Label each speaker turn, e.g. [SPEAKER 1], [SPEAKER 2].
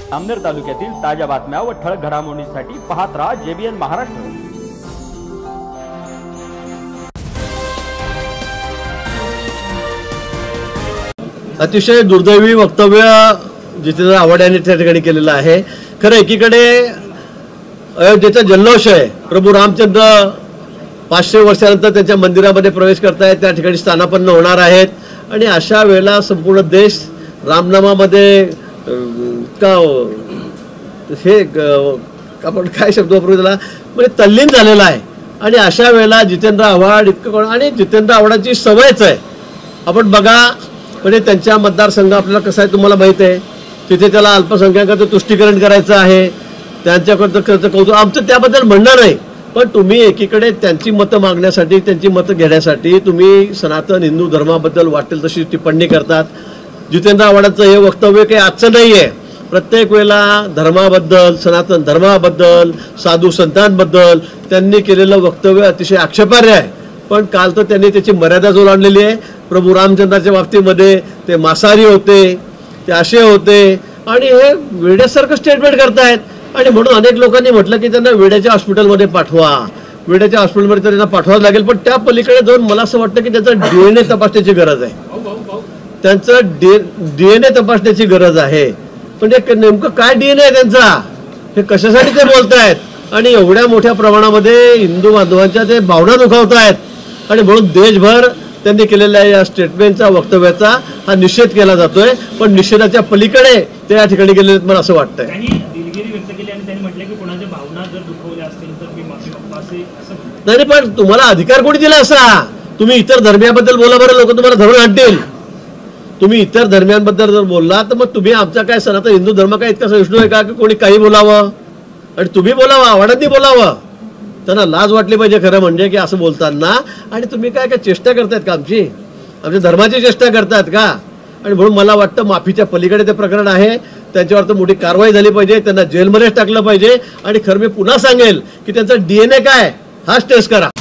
[SPEAKER 1] अमनेर तालुक्यातील ताज्या बातम्या व ठळक घडामोडींसाठी पाहत राहा JBN महाराष्ट्र।
[SPEAKER 2] अतिशय दुर्दैवी वक्तव्य जितेंद्र आव्हाड यांनी त्या ठिकाणी केलेलं आहे। खरं एकीकडे अयोध्येचा जल्लोष आहे, प्रभू रामचंद्र 500 वर्षानंतर त्यांच्या मंदिरामध्ये प्रवेश करतायत, त्या ठिकाणी स्थानापन्न होणार आहेत आणि अशा वेळेला संपूर्ण देश रामनामामध्ये का हे आपण काय शब्द वापरू त्याला म्हणजे तल्लीन झालेला आहे। आणि अशा वेळेला जितेंद्र आव्हाड इतकं आणि जितेंद्र आव्हाडाची सवयच आहे। आपण बघा म्हणजे त्यांच्या मतदारसंघ आपल्याला कसं आहे तुम्हाला माहिती आहे, तिथे त्याला अल्पसंख्याकांचं तुष्टीकरण करायचं आहे, त्यांच्याकडचं कौतुक आमचं त्याबद्दल म्हणणं नाही, पण तुम्ही एकीकडे त्यांची मतं मागण्यासाठी त्यांची मतं घेण्यासाठी तुम्ही सनातन हिंदू धर्माबद्दल वाटेल तशी टिप्पणी करतात। जितेंद्र आव्हाडांचं हे वक्तव्य काही आजचं नाही आहे, प्रत्येक वेळेला धर्माबद्दल सनातन धर्माबद्दल साधू संतांबद्दल त्यांनी केलेलं वक्तव्य अतिशय आक्षेपार्ह आहे। पण काल तर त्यांनी त्याची मर्यादा जो लावलेली आहे, प्रभू रामचंद्राच्या बाबतीमध्ये ते मांसाहारी होते, ते असे होते आणि हे वेड्यासारखं स्टेटमेंट करतायत। आणि म्हणून अनेक लोकांनी म्हटलं की त्यांना वेड्याच्या हॉस्पिटलमध्ये पाठवा, वेड्याच्या हॉस्पिटलमध्ये तर त्यांना पाठवावं लागेल, पण त्या पलीकडे जाऊन मला असं वाटतं की त्याचा DNA तपासण्याची गरज आहे, त्यांचं DNA तपासण्याची गरज आहे। म्हणजे नेमकं काय DNA आहे त्यांचा, हे कशासाठी ते बोलतायत आणि एवढ्या मोठ्या प्रमाणामध्ये हिंदू बांधवांच्या ते भावना दुखावतायत आणि म्हणून देशभर त्यांनी केलेल्या या स्टेटमेंटचा वक्तव्याचा हा निषेध केला जातोय। पण निषेधाच्या पलीकडे ते या ठिकाणी गेलेले मला असं वाटतंय। नाही पण तुम्हाला अधिकार कोणी दिला असा, तुम्ही इतर धर्मियाबद्दल बोला बरं, लोक तुम्हाला धरून आणतील। तुम्ही इतर धर्मियांबद्दल जर बोलला तर मग तुम्ही आमचा काय सनातन हिंदू धर्म काय इतका सहिष्णू आहे का की कोणी काही बोलावं आणि तुम्ही बोलावं, आव्हाडांनी बोलावं? त्यांना लाज वाटली पाहिजे खरं म्हणजे की असं बोलताना। आणि तुम्ही काय काय चेष्टा करतायत का, आमच्या धर्माची चेष्टा करतायत का? आणि म्हणून मला वाटतं माफीच्या पलीकडे ते प्रकरण आहे, त्यांच्यावर तर मोठी कारवाई झाली पाहिजे, त्यांना जेलमध्येच टाकलं पाहिजे। आणि खरं मी पुन्हा सांगेल की त्यांचा DNA काय हाच टेस्ट करा।